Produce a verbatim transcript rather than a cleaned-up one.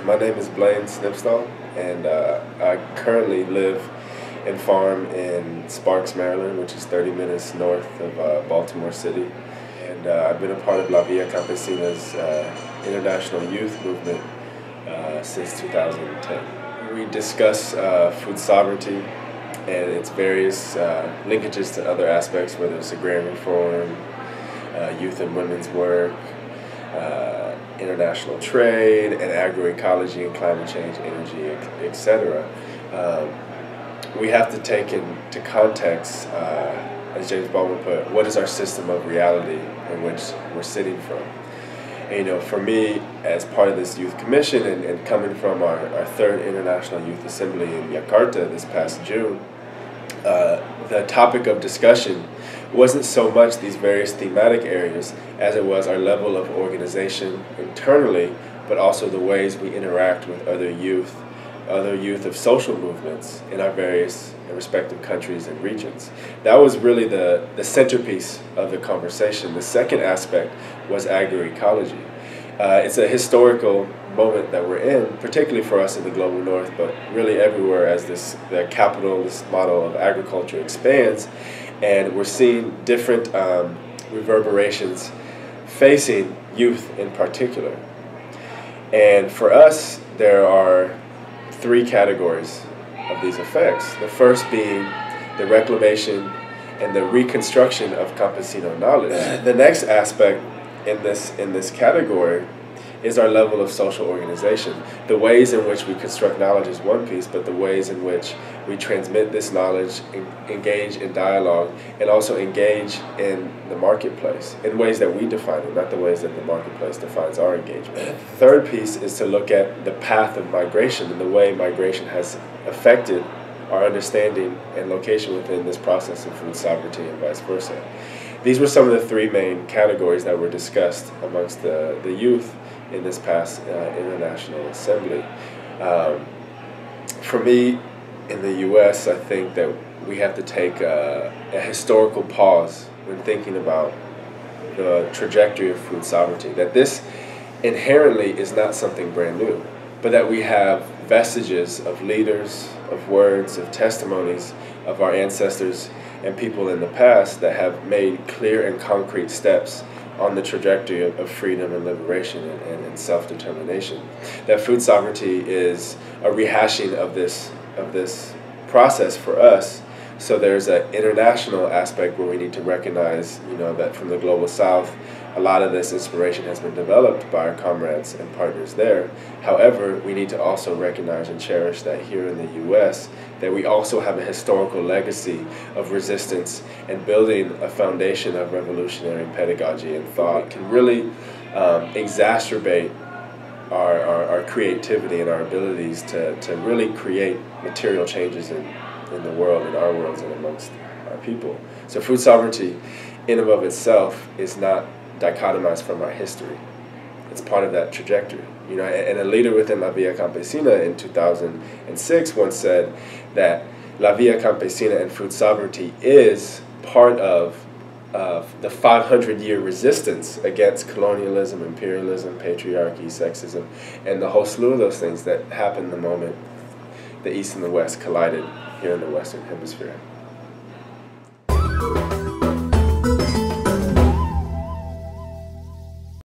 My name is Blain Snipstal, and uh, I currently live and farm in Sparks, Maryland, which is thirty minutes north of uh, Baltimore City. And uh, I've been a part of La Via Campesina's uh, international youth movement uh, since two thousand ten. We discuss uh, food sovereignty and its various uh, linkages to other aspects, whether it's agrarian reform, uh, youth and women's work, uh, international trade, and agroecology and climate change, energy, et cetera. Um, we have to take into context, uh, as James Baldwin put, what is our system of reality in which we're sitting from. And, you know, for me, as part of this youth commission and, and coming from our, our third International Youth Assembly in Jakarta this past June, uh, the topic of discussion wasn't so much these various thematic areas as it was our level of organization internally, but also the ways we interact with other youth, other youth of social movements in our various respective countries and regions. That was really the, the centerpiece of the conversation. The second aspect was agroecology. Uh, it's a historical moment that we're in, particularly for us in the global north, but really everywhere as this the capitalist model of agriculture expands, and we're seeing different um, reverberations facing youth in particular. And for us, there are three categories of these effects. The first being the reclamation and the reconstruction of campesino knowledge. The next aspect in this in this category is our level of social organization. The ways in which we construct knowledge is one piece, but the ways in which we transmit this knowledge, en engage in dialogue, and also engage in the marketplace in ways that we define it, not the ways that the marketplace defines our engagement. The third piece is to look at the path of migration and the way migration has affected our understanding and location within this process of food sovereignty and vice versa. These were some of the three main categories that were discussed amongst the, the youth in this past uh, International Assembly. Um, for me, in the U S, I think that we have to take a, a historical pause when thinking about the trajectory of food sovereignty, that this inherently is not something brand new, but that we have vestiges of leaders, of words, of testimonies of our ancestors and people in the past that have made clear and concrete steps on the trajectory of, of freedom and liberation and, and, and self-determination. That food sovereignty is a rehashing of this, of this process for us. So there's an international aspect where we need to recognize, you know, that from the global south, a lot of this inspiration has been developed by our comrades and partners there. However, we need to also recognize and cherish that here in the U S, that we also have a historical legacy of resistance and building a foundation of revolutionary pedagogy and thought can really um, exacerbate our, our, our creativity and our abilities to, to really create material changes in, in the world, in our worlds, and amongst our people. So food sovereignty in and of itself is not dichotomized from our history. It's part of that trajectory. You know, and a leader within La Via Campesina in two thousand six once said that La Via Campesina and food sovereignty is part of, of the five hundred year resistance against colonialism, imperialism, patriarchy, sexism, and the whole slew of those things that happened the moment the East and the West collided here in the Western Hemisphere.